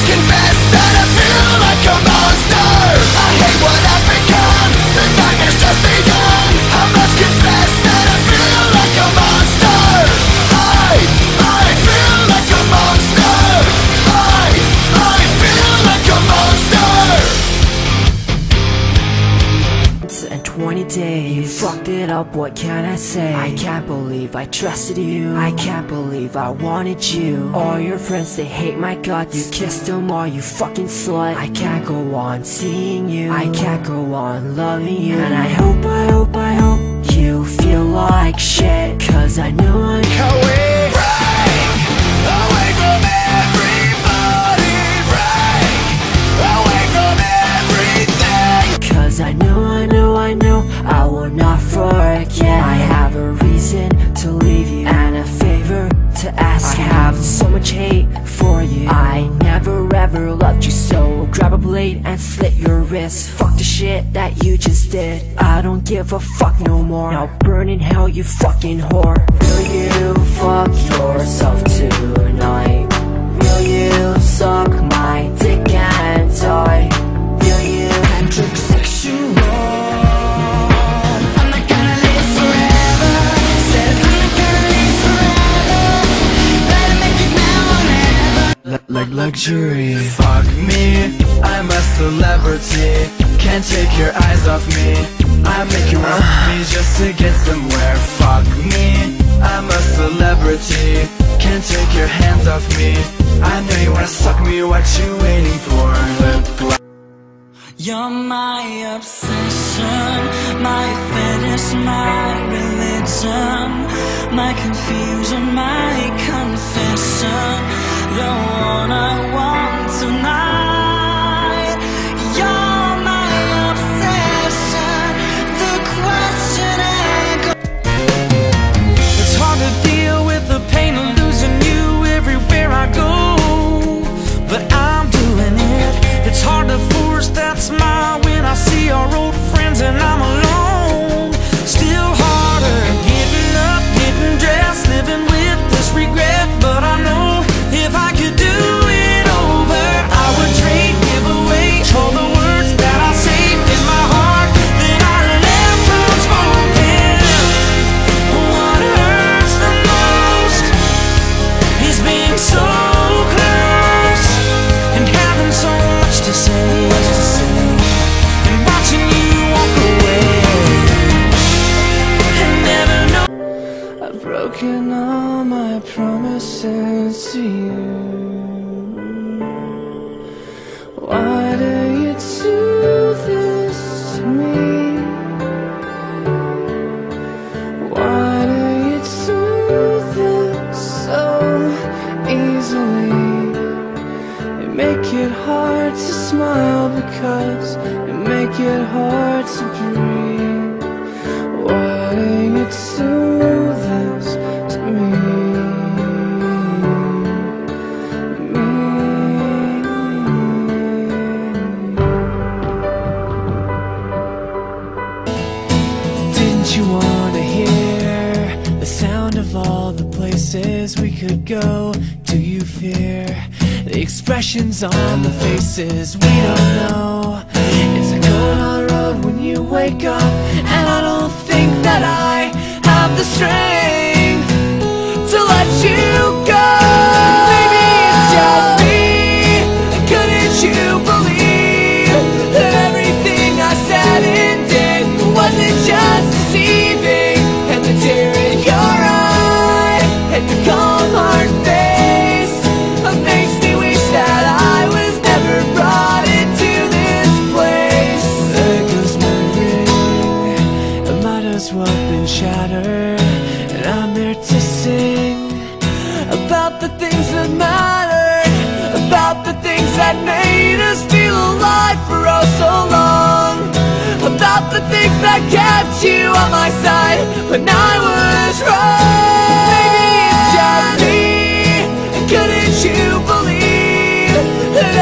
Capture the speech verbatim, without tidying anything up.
must confess that I feel like a monster. I hate what I've become, the nightmare's just begun. I must confess that I feel like a monster. I, I feel like a monster. I, I feel like a monster. And twenty days, you fucked it up, what can I say? I can't believe I trusted you. I can't believe I wanted you. All your friends, they hate my guts. You kissed them all, you fucking slut. I can't go on seeing you. I can't go on loving you. And I hope, I hope, I hope you feel like shit, cause I know I'm Away, break, away from everybody. Break, away from everything. Cause I know, I know, I know I will not forget. I have a reason to leave you and a favor to ask. I have so much hate for you. I never ever loved you, so grab a blade and slit your wrist. Fuck the shit that you just did. I don't give a fuck no more. Now burn in hell, you fucking whore. Will you fuck yourself tonight? Will you suck my dick and die? Will you heterosexual? I'm not gonna live forever. Said I'm not gonna live forever. Better make it now or never. Like luxury. Fuck me, I'm a celebrity. Can't take your eyes off me. I make you want me just to get somewhere. Fuck me, I'm a celebrity. Can't take your hands off me. I know you wanna suck me, what you waiting for? Look. You're my obsession, my fetish, my religion, my confusion, my confession, the one I want tonight. You're my obsession, the question echoes. It's hard to deal with the pain of losing you everywhere I go, but I'm doing it. It's hard to force that smile when I see our old friends and I'm alone. Still harder getting up, getting dressed, living with this regret. But I know if I could do it over, I would trade, give away all the words that I saved in my heart that I left unspoken. What hurts the most is being so close and having so much to say, and watching you walk away and never know. I've broken all my promises to you. Why do you do this to me? Why do you do this so easily? You make it hard to smile because you make it hard to breathe. Why do you do this to me? Didn't you want to hear the sound of all the places we could go? Do you fear the expressions on the faces we don't know? It's a cold hard road when you wake up, and I don't think that I have the strength to let you go. Maybe it's just me. Couldn't you believe that everything I said and did wasn't just deceiving? And the tear in your eye and the calm hard face makes me wish that I was never brought into this place. There goes my ring, it might as well have been shattered, and I'm there to sing about the things that mattered, about the things that made us feel alive for oh so long, about the things that kept you on my side when I was wrong.